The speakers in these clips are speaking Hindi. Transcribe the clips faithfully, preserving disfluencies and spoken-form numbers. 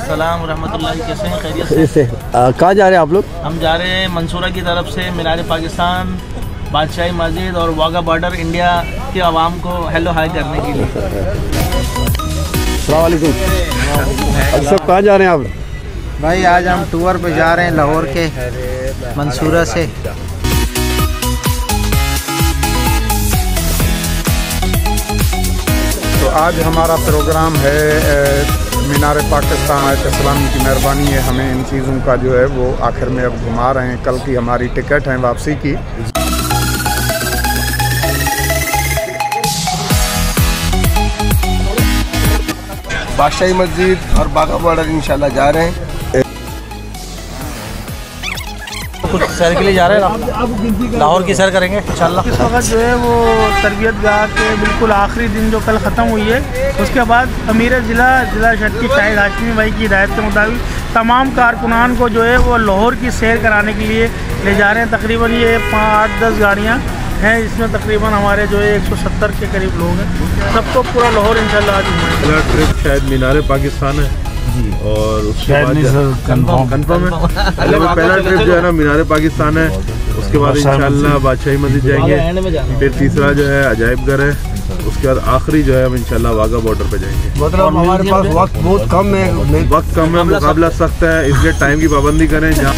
अस्सलाम रहमतुल्लाहि, कैसे हैं? खैरियत से? कहाँ जा रहे हैं आप लोग? हम जा रहे हैं मंसूरा की तरफ से मीनारे पाकिस्तान, बादशाही मस्जिद और वाघा बॉर्डर इंडिया के आवाम को हेलो हाई करने के लिए। अस्सलाम वालेकुम। सब कहाँ जा रहे हैं आप? भाई आज हम टूर पे जा रहे हैं लाहौर के मंसूरा से। तो आज हमारा प्रोग्राम है मीनारे पाकिस्तान आयत इस्लामी की मेहरबानी है, हमें इन चीज़ों का जो है वो आखिर में अब घुमा रहे हैं। कल की हमारी टिकट है वापसी की। बादशाही मस्जिद और वाघा बॉर्डर इंशाल्लाह जा रहे हैं। कुछ सैर के लिए जा रहे हैं, लाहौर की सैर करेंगे इंशाल्लाह। इस वक्त जो है वो तरबियत गाह के बिल्कुल आखिरी दिन जो कल ख़त्म हुई है, उसके बाद अमीर ज़िला ज़िला शर्की शाहिद हाशमी भाई की हिदायत के मुताबिक तमाम कारकुनान को जो है वो लाहौर की सैर कराने के लिए ले जा रहे हैं। तकरीबन ये पाँच आठ दस गाड़ियाँ हैं, इसमें तकरीबन हमारे जो है एक सौ सत्तर के करीब लोग हैं। सबको पूरा लाहौर इंशाल्लाह आज पहला ट्रिप शायद मीनारे पाकिस्तान है जी, और उसके बाद कंफर्म कंफर्म है पहला ट्रिप जो है ना मीनारे पाकिस्तान है। उसके बाद इंशाल्लाह बादशाही मस्जिद जाएंगे, फिर तीसरा जो है अजायब घर है, उसके बाद आखिरी जो है हम इंशाल्लाह वाघा बॉर्डर पे जाएंगे। मतलब हमारे पास वक्त बहुत कम है, वक्त कम है, मुकाबला सख्त है, इसलिए टाइम की पाबंदी करें। जहाँ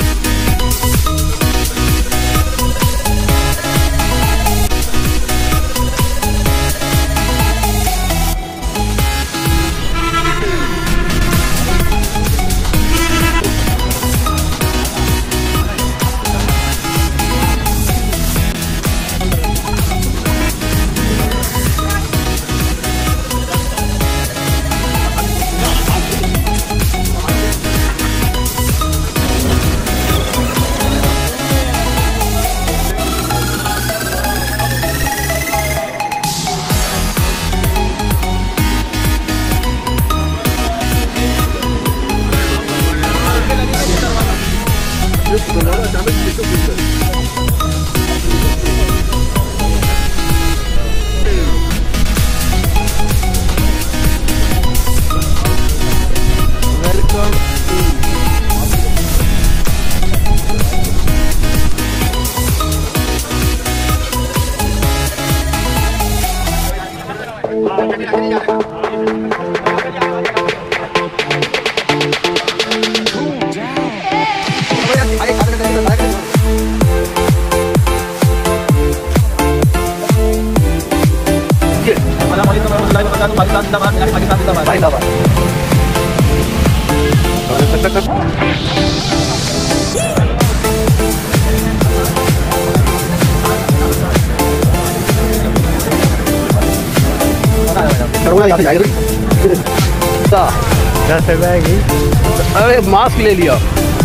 अरे मास्क ले लिया।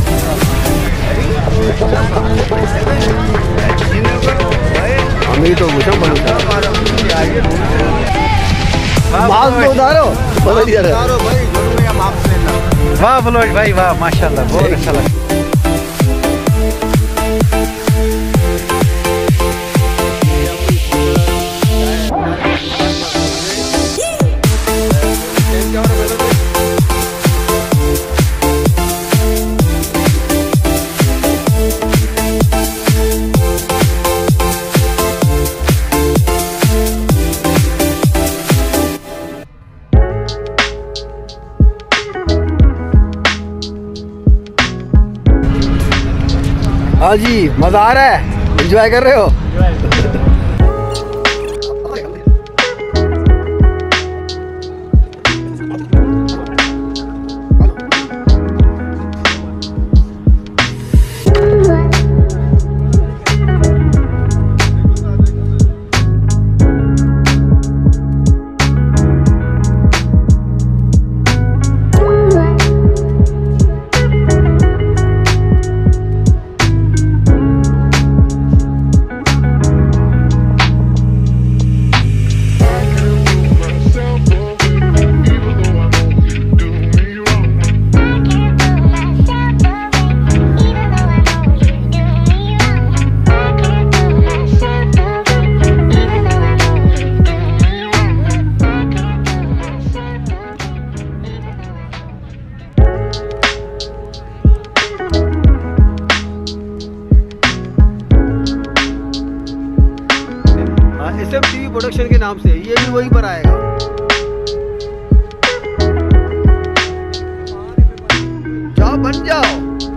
हमें तो मास्क तो उतारो। वाह बलोच भाई वाह, माशाल्लाह बहुत अच्छा लगा। हाँ जी, मजा आ रहा है, एंजॉय कर रहे हो? एस एम टीवी प्रोडक्शन के नाम से, ये भी वही पर आएगा। जाओ बन जाओ।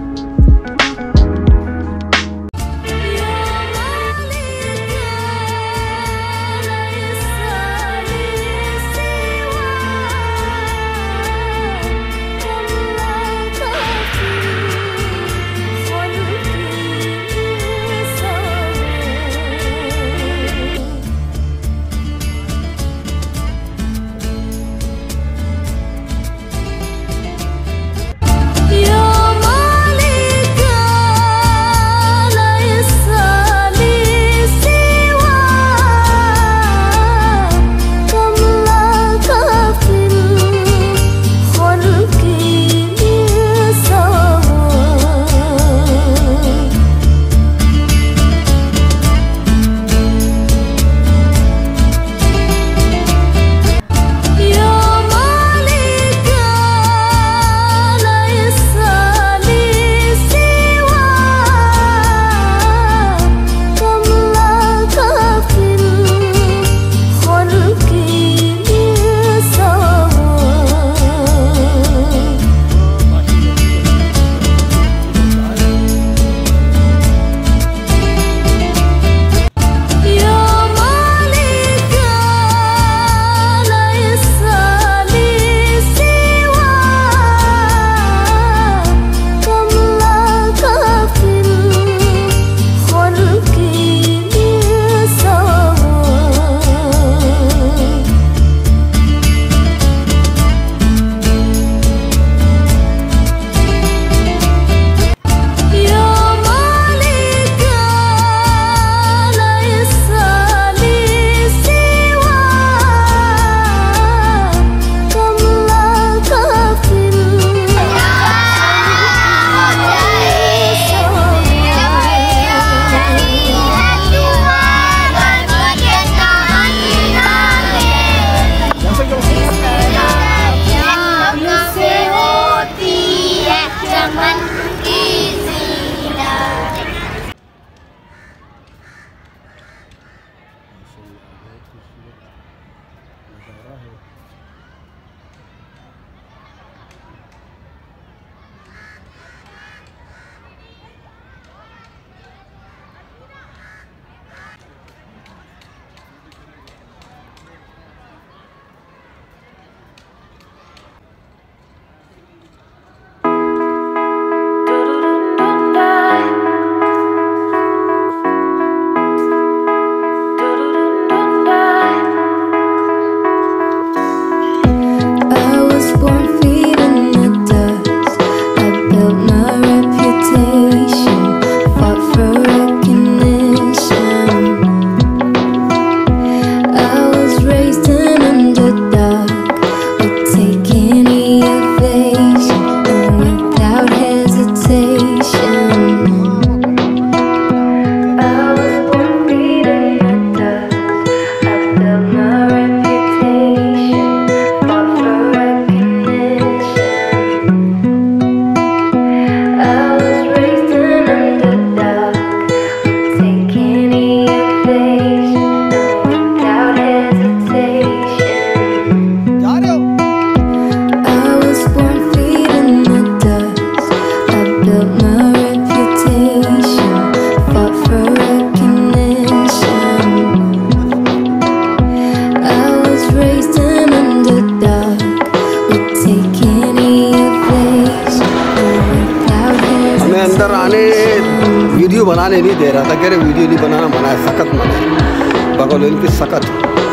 वीडियो बनाने नहीं दे रहा था, कह रहे वीडियो नहीं बनाना मना है, सख्त मना है, बगल इनकी सख्त।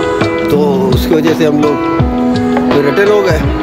तो उसकी वजह से हम लोग रिटर्न हो गए।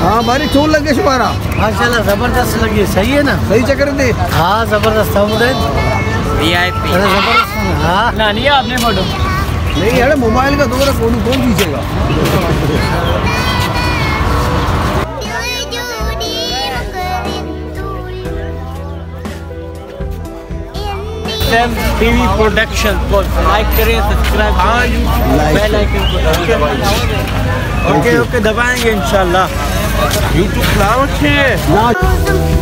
हाँ बारी चोल लगे शुमारा माशाल्लाह जबरदस्त लगी। सही है ना? सही चक्कर दे। हाँ जबरदस्त वीआईपी जबरदस्त। हाँ ना नहीं आपने फोटो नहीं यार मोबाइल का दोबारा फोटो कौन खींचेगा। टीवी प्रोडक्शन को लाइक करें, सब्सक्राइब करें, बेल आइकन को ओके ओके दबाएंगे इंशाल्लाह। यूट्यूब नाम अच्छे है।